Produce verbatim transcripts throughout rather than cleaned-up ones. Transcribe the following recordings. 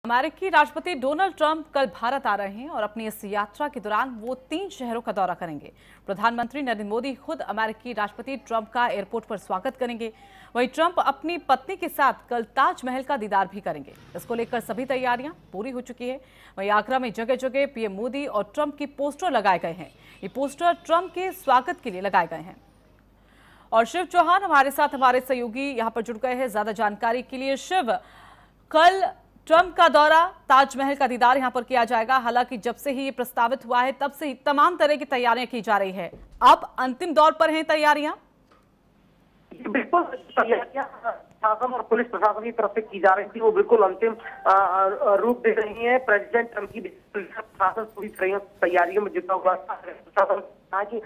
अमेरिकी राष्ट्रपति Donald Trump कल भारत आ रहे हैं और अपनी इस यात्रा के दौरान वो तीन शहरों का दौरा करेंगे। प्रधानमंत्री नरेंद्र मोदी खुद अमेरिकी राष्ट्रपति ट्रंप का एयरपोर्ट पर स्वागत करेंगे। वहीं ट्रंप अपनी पत्नी के साथ कल ताजमहल का दीदार भी करेंगे। इसको लेकर सभी तैयारियां पूरी हो चुकी है। वहीं आगरा में जगह जगह पीएम मोदी और ट्रंप की पोस्टर लगाए गए हैं। ये पोस्टर ट्रंप के स्वागत के लिए लगाए गए हैं। और शिव चौहान हमारे साथ हमारे सहयोगी यहाँ पर जुड़ गए हैं ज्यादा जानकारी के लिए। शिव, कल ट्रंप का दौरा, ताजमहल का दीदार यहां पर किया जाएगा। हालांकि जब से ही ये प्रस्तावित हुआ है तब से ही तमाम तरह की तैयारियां की जा रही है। अब अंतिम दौर पर हैं तैयारियां। बिल्कुल, तैयारियां शासन और पुलिस प्रशासन की तरफ से की जा रही थी, वो बिल्कुल अंतिम रूप दे रही है। प्रेसिडेंट ट्रंप की प्रशासन पूरी तैयारियों में जुटा हुआ था। प्रशासन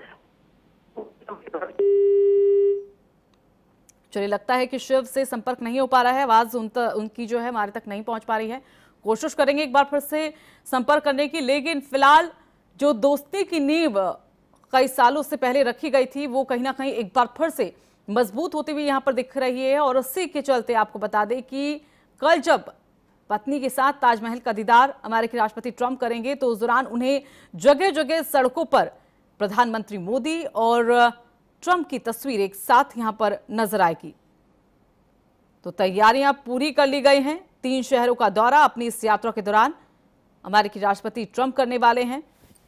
चलिए, लगता है कि शिव से संपर्क नहीं हो पा रहा है, आवाज उन उनकी जो है हमारे तक नहीं पहुंच पा रही है। कोशिश करेंगे एक बार फिर से संपर्क करने की, लेकिन फिलहाल जो दोस्ती की नींव कई सालों से पहले रखी गई थी वो कहीं ना कहीं एक बार फिर से मजबूत होती हुई यहाँ पर दिख रही है। और उसी के चलते आपको बता दें कि कल जब पत्नी के साथ ताजमहल का दीदार अमेरिकी राष्ट्रपति ट्रंप करेंगे तो उस दौरान उन्हें जगह जगह सड़कों पर प्रधानमंत्री मोदी और ट्रंप की तस्वीर एक साथ यहां पर नजर आएगी। तो तैयारियां पूरी कर ली गई हैं। तीन शहरों का दौरा अपनी इस यात्रा के दौरान अमेरिकी राष्ट्रपति ट्रंप करने वाले हैं।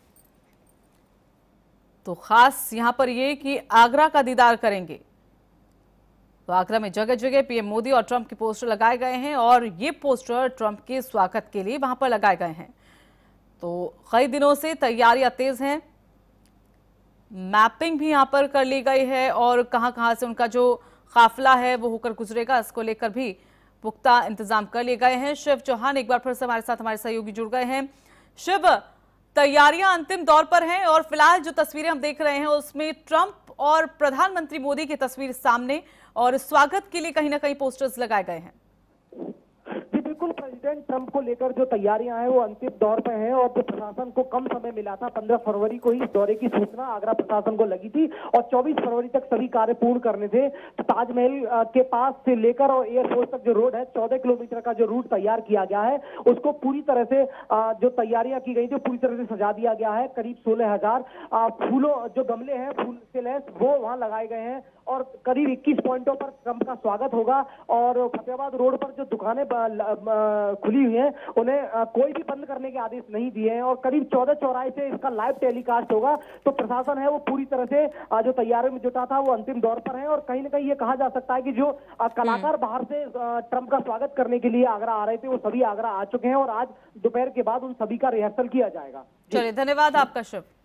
तो खास यहां पर यह कि आगरा का दीदार करेंगे। तो आगरा में जगह जगह पीएम मोदी और ट्रंप के पोस्टर लगाए गए हैं और ये पोस्टर ट्रंप के स्वागत के लिए वहां पर लगाए गए हैं। तो कई दिनों से तैयारियां तेज हैं। मैपिंग भी यहां पर कर ली गई है और कहां कहां से उनका जो काफिला है वो होकर गुजरेगा, इसको लेकर भी पुख्ता इंतजाम कर लिए गए हैं। शिव चौहान एक बार फिर से हमारे साथ हमारे सहयोगी जुड़ गए हैं। शिव, तैयारियां अंतिम दौर पर हैं और फिलहाल जो तस्वीरें हम देख रहे हैं उसमें ट्रंप और प्रधानमंत्री मोदी की तस्वीर सामने और स्वागत के लिए कहीं ना कहीं पोस्टर्स लगाए गए हैं। बिल्कुल, प्रेसिडेंट ट्रंप को लेकर जो तैयारियां हैं वो अंतिम दौर पे हैं और जो प्रशासन को कम समय मिला था, पंद्रह फरवरी को ही इस दौरे की सूचना आगरा प्रशासन को लगी थी और चौबीस फरवरी तक सभी कार्य पूर्ण करने थे। तो ताजमहल के पास से लेकर और एयरपोर्ट तक जो रोड है, चौदह किलोमीटर का जो रूट तैयार किया गया है, उसको पूरी तरह से जो तैयारियां की गई थी पूरी तरह से सजा दिया गया है। करीब सोलह हजार फूलों जो गमले हैं फूल से लैस वो वहां लगाए गए हैं और करीब इक्कीस पॉइंटों पर ट्रंप का स्वागत होगा। और फतेहाबाद रोड पर जो दुकानें खुली हुई हैं उन्हें कोई भी बंद करने के आदेश नहीं दिए हैं और करीब चौदह चौराहे से इसका लाइव टेलीकास्ट होगा। तो प्रशासन है वो पूरी तरह से जो तैयारियों में जुटा था वो अंतिम दौर पर है और कहीं ना कहीं ये कहा जा सकता है कि जो कलाकार बाहर से ट्रंप का स्वागत करने के लिए आगरा आ रहे थे वो सभी आगरा आ चुके हैं और आज दोपहर के बाद उन सभी का रिहर्सल किया जाएगा। चलिए, धन्यवाद आपका शिव।